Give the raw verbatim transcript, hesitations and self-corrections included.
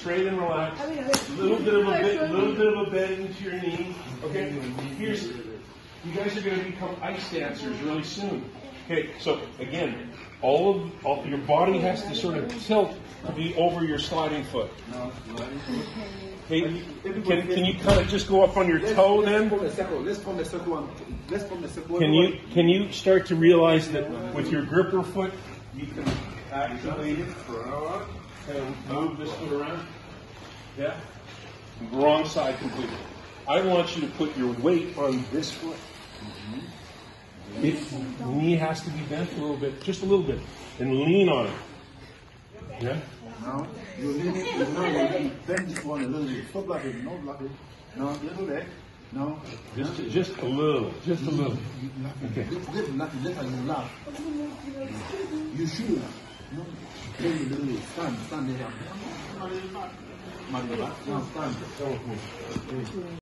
straight and relaxed. A little bit of a bit, little bit of a bend into your knee. Okay. Here's, you guys are going to become ice dancers really soon. Okay. So again, all of all, your body has to sort of tilt to be over your sliding foot. Okay. Can, can you kind of just go up on your toe then? Can you can you start to realize that with your gripper foot you can actually kind of move this foot around? Yeah. Wrong side completely. I want you to put your weight on this foot. It, the knee has to be bent a little bit, just a little bit, and lean on it. Yeah. Now you lean it. You know you bend this one a little bit. Stop like it. No, like it. No, a little bit. No. Just, just a little. Just a little. Okay. Little, nothing. Little, you laugh. You should laugh. No. Then you little stand, stand there. Now stand.